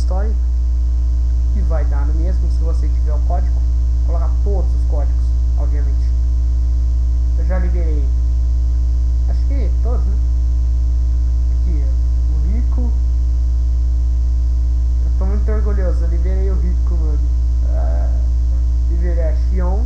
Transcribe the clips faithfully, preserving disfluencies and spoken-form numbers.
Story. E vai dar no mesmo se você tiver o código. Colocar todos os códigos, obviamente. Eu já liberei, acho que todos, né? Aqui, o Rico. Eu tô muito orgulhoso, eu liberei o Rico, mano. Ah, liberei a Xion.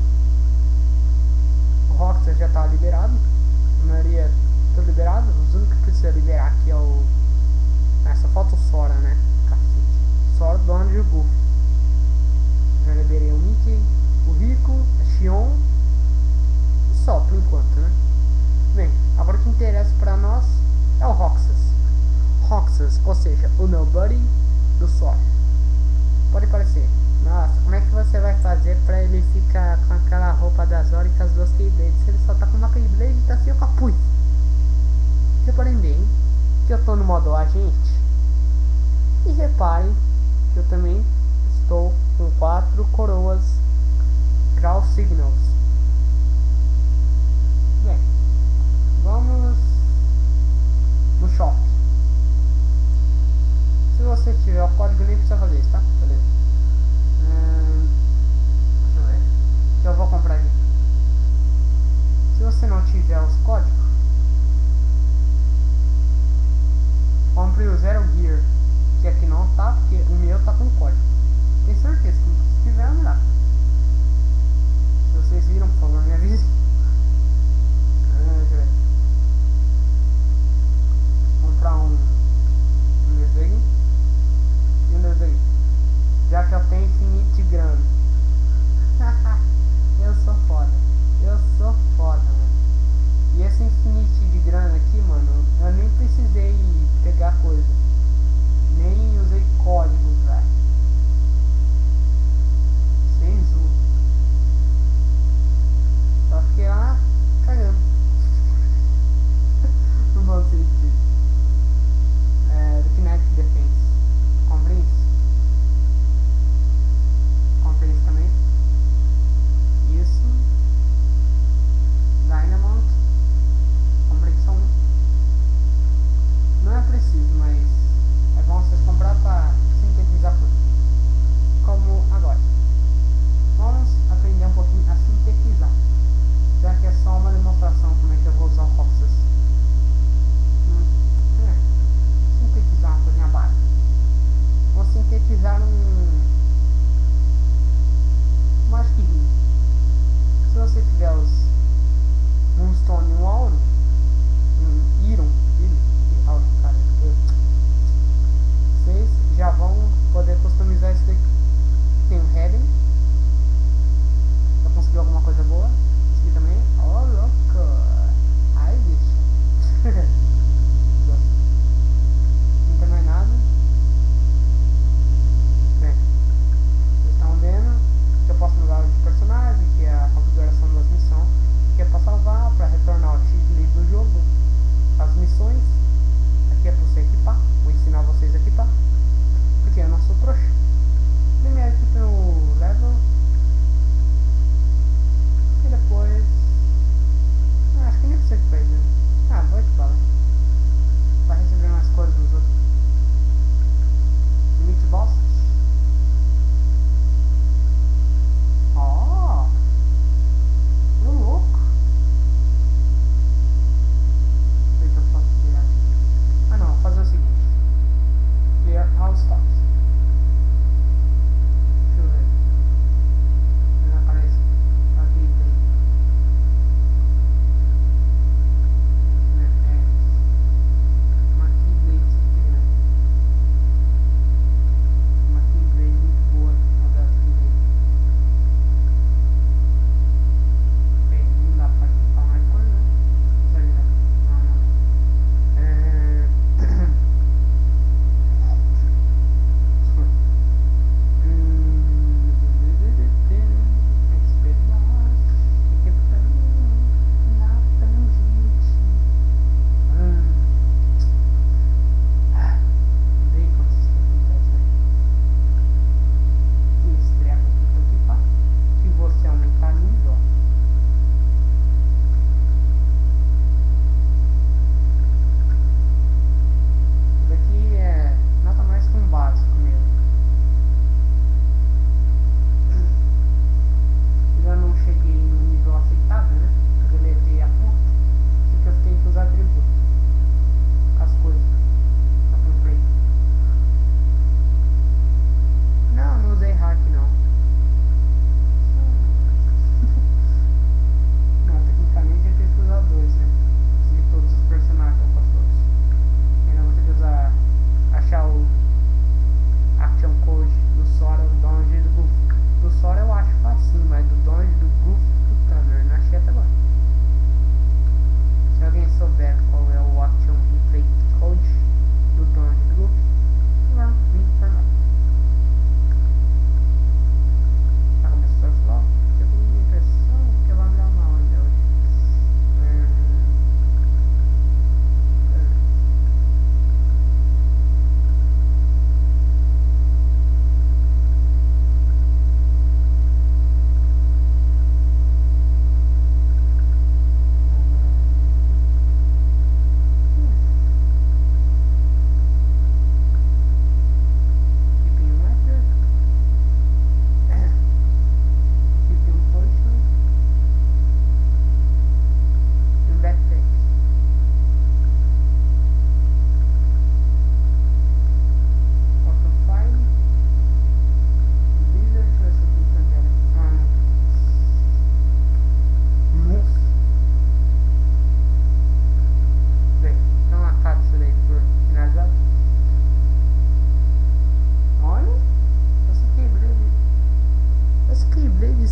O Rockstar já tá liberado. A maioria tá liberado. Os únicos que precisa liberar aqui é o... Ah, só falta o Sora, né? Cacete. Sora, Donald e o Goofy. Já liberei o Mickey, o Rico, a Xion. E só, por enquanto, né? Bem, agora o que interessa pra nós é o Roxas. Roxas, ou seja, o Nobody do Sora. Pode parecer. Nossa, como é que você vai fazer pra ele ficar com aquela roupa da Zora e com as duas Keyblades se ele só tá com uma Keyblade e tá sem o capuz? Reparem bem que eu tô no modo agente. E reparem que eu também estou com quatro coroas Crow Signals. Bem, vamos no shopping. Se você tiver o código, nem precisa fazer isso, tá? Beleza. Hum, deixa eu ver. Que eu vou comprar aqui. Se você não tiver os códigos, compre o Zero Gear. Que aqui não tá, porque o meu tá com código. Tenho certeza que se tiver, não dá. Se vocês viram, por favor, me avise. Hum, deixa eu ver. Comprar um, um desse aqui e um desse aqui, já que eu tenho infinite grana. Eu sou foda, eu sou foda, mano. E esse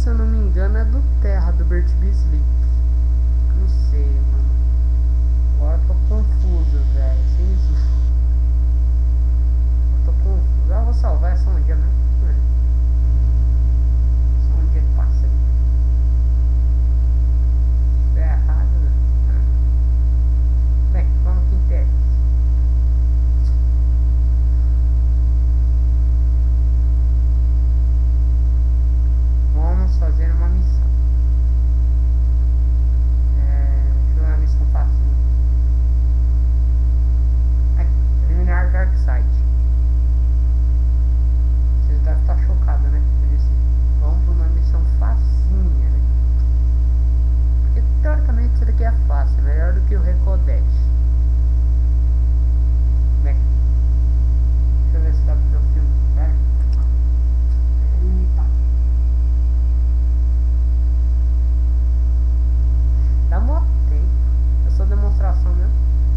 eu não me engano, é do Terra, do Bert Sleep. Não sei, mano. Agora eu tô confuso, velho. Sem isso. Eu tô confuso. Ah, vou salvar essa um dia, né? Só um dia que passa aí. Se der errado, né? Bem, vamos que interessa. Vamos fazer uma missão. É, deixa eu ver uma missão fácil. É, eliminar Darkseid. Vocês devem estar chocados, né? Eu disse, vamos para uma missão facinha, né? Porque teoricamente isso daqui é fácil, é melhor do que o Recodete. Bem, deixa eu ver se dá para o filme. Pera. Eita. Dá mó tempo. É só demonstração mesmo.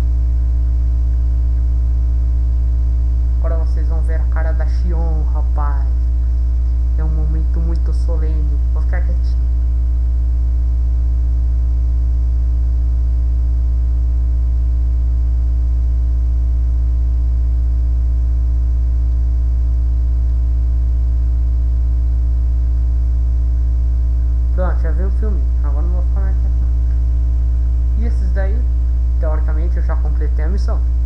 Agora vocês vão ver a cara da Xion, rapaz. É um momento muito solene. Vou ficar quietinho. Pronto, já vi o filme. Agora não vou ficar mais quieto. E esses daí, teoricamente, eu já completei a missão.